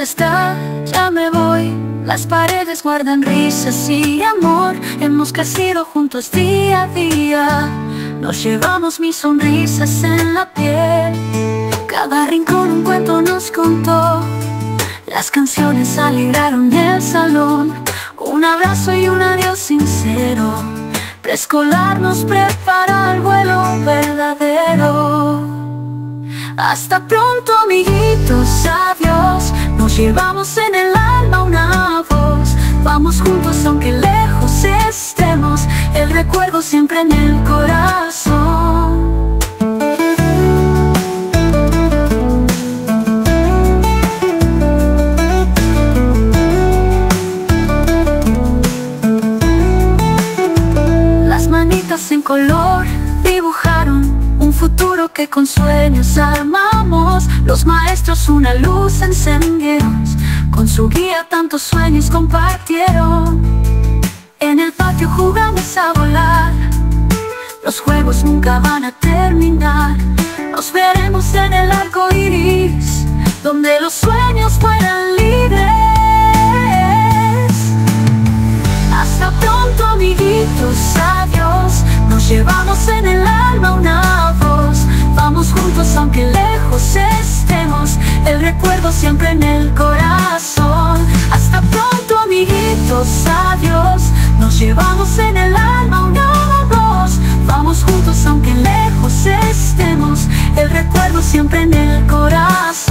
está, ya me voy. Las paredes guardan risas y amor. Hemos crecido juntos día a día. Nos llevamos mis sonrisas en la piel. Cada rincón un cuento nos contó. Las canciones alegraron el salón. Un abrazo y un adiós sincero. Preescolar nos prepara al vuelo verdadero. Hasta pronto, amiguitos, adiós. Nos llevamos en el alma una voz. Vamos juntos aunque lejos estemos. El recuerdo siempre en el corazón. Las manitas en color dibujaron un futuro que con sueños armamos. Los maestros una luz encendieron. Con su guía tantos sueños compartieron. En el patio jugamos a volar. Los juegos nunca van a terminar. Nos veremos en el arco iris, donde los sueños fueran libres. Hasta pronto, amiguitos, adiós. Nos llevamos en el alma una voz. Vamos juntos aunque lejos estemos. El recuerdo siempre en el corazón. Hasta pronto, amiguitos, adiós. Nos llevamos en el alma una voz. Vamos juntos aunque lejos estemos. El recuerdo siempre en el corazón.